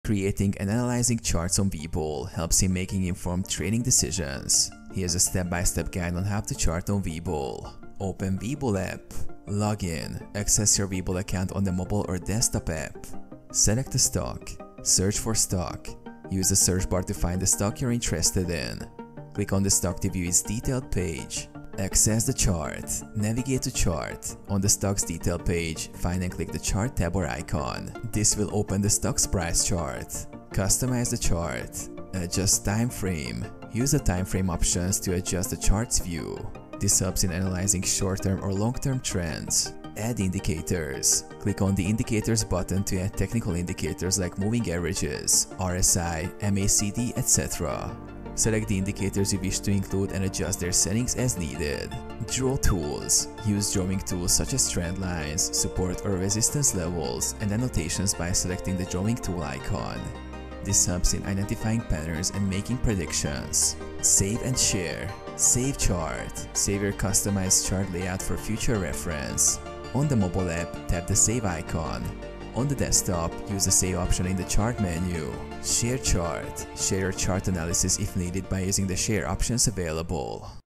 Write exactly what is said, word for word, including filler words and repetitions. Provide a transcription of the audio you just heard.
Creating and analyzing charts on Webull helps in making informed trading decisions. Here's a step-by-step guide on how to chart on Webull. Open Webull app. Log in. Access your Webull account on the mobile or desktop app. Select a stock. Search for stock. Use the search bar to find the stock you're interested in. Click on the stock to view its detailed page. Access the chart. Navigate to chart. On the stock's detail page, find and click the chart tab or icon. This will open the stock's price chart. Customize the chart. Adjust time frame. Use the time frame options to adjust the chart's view. This helps in analyzing short-term or long-term trends. Add indicators. Click on the indicators button to add technical indicators like moving averages, R S I, M A C D, et cetera. Select the indicators you wish to include and adjust their settings as needed. Draw tools. Use drawing tools such as trend lines, support or resistance levels, and annotations by selecting the drawing tool icon. This helps in identifying patterns and making predictions. Save and share. Save chart. Save your customized chart layout for future reference. On the mobile app, tap the save icon. On the desktop, use the save option in the chart menu. Share chart. Share your chart analysis if needed by using the share options available.